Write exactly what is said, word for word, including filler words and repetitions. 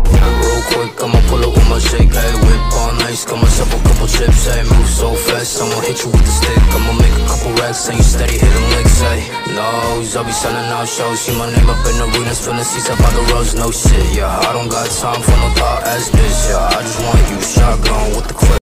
Real quick, I'ma pull up with my shake, hey. Whip on ice, got myself a couple chips, hey. Move so fast, I'ma hit you with the stick. I'ma make a couple racks, and you steady hitting licks, hey. Nose, I'll be selling out shows. See my name up in arenas, filling seats up by the roads, no shit, yeah. I don't got time for no thought as this, yeah. I just want you shotgun with the clip.